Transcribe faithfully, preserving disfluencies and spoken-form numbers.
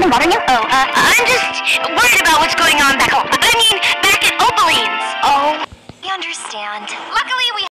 something bothering you? Oh, uh, I'm just worried about what's going on back home. I mean, back at Opaline's. Oh. We understand. Luckily, we